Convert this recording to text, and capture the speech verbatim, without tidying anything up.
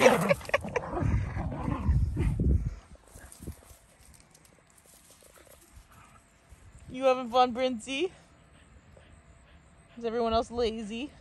You having fun, Princey? Is everyone else lazy?